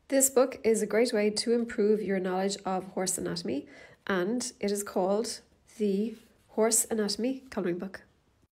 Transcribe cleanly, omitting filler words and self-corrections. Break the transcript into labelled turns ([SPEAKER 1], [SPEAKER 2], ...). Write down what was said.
[SPEAKER 1] This book is a great way to improve your knowledge of horse anatomy, and it is called the Horse Anatomy Colouring Book.